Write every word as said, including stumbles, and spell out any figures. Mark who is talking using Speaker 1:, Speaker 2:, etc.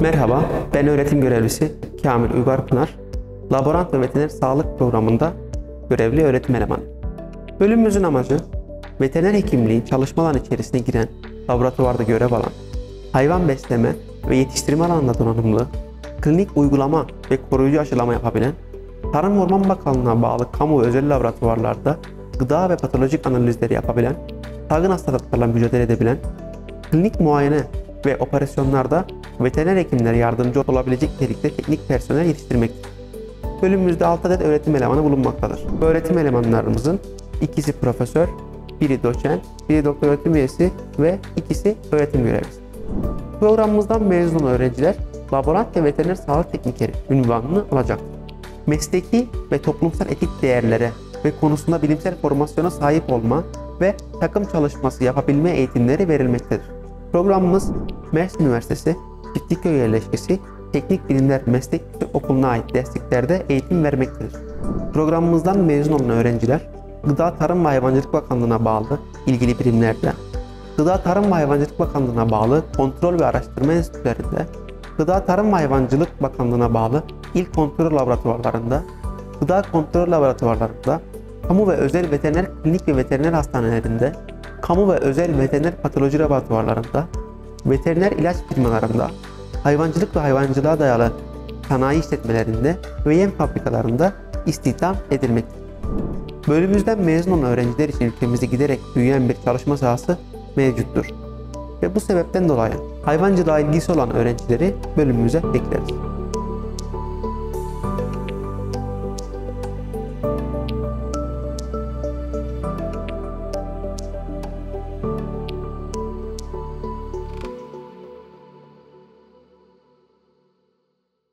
Speaker 1: Merhaba, ben öğretim görevlisi Kamil Uygarpınar. Laborant ve Veteriner Sağlık Programı'nda görevli öğretim elemanı. Bölümümüzün amacı, veteriner hekimliği çalışma alanı içerisine giren, laboratuvarda görev alan, hayvan besleme ve yetiştirme alanında donanımlı, klinik uygulama ve koruyucu aşılama yapabilen, Tarım ve Orman Bakanlığı'na bağlı kamu ve özel laboratuvarlarda gıda ve patolojik analizleri yapabilen, salgın hastalıklarla mücadele edebilen, klinik muayene ve operasyonlarda veteriner hekimlere yardımcı olabilecek nitelikte teknik personel yetiştirmektir. Bölümümüzde altı adet öğretim elemanı bulunmaktadır. Bu öğretim elemanlarımızın ikisi profesör, biri doçent, biri doktor öğretim üyesi ve ikisi öğretim görevlisi. Programımızdan mezun olan öğrenciler laborant ve veteriner sağlık teknikeri unvanını alacaktır. Mesleki ve toplumsal etik değerlere ve konusunda bilimsel formasyona sahip olma ve takım çalışması yapabilme eğitimleri verilmektedir. Programımız Mersin Üniversitesi Çiftliköy Yerleşkesi Teknik Bilimler Meslek Okulu'na ait destekçlerde eğitim vermektedir. Programımızdan mezun olan öğrenciler Gıda Tarım ve Hayvancılık Bakanlığı'na bağlı ilgili birimlerde, Gıda Tarım ve Hayvancılık Bakanlığı'na bağlı kontrol ve araştırma enstitülerinde, Gıda Tarım ve Hayvancılık Bakanlığı'na bağlı il kontrol laboratuvarlarında, gıda kontrol laboratuvarlarında, kamu ve özel veteriner klinik ve veteriner hastanelerinde, kamu ve özel veteriner patoloji laboratuvarlarında, veteriner ilaç firmalarında, hayvancılık ve hayvancılığa dayalı sanayi işletmelerinde ve yem fabrikalarında istihdam edilmektedir. Bölümümüzden mezun olan öğrenciler için ülkemizde giderek büyüyen bir çalışma sahası mevcuttur. Ve bu sebepten dolayı hayvancılığa ilgisi olan öğrencileri bölümümüze bekleriz.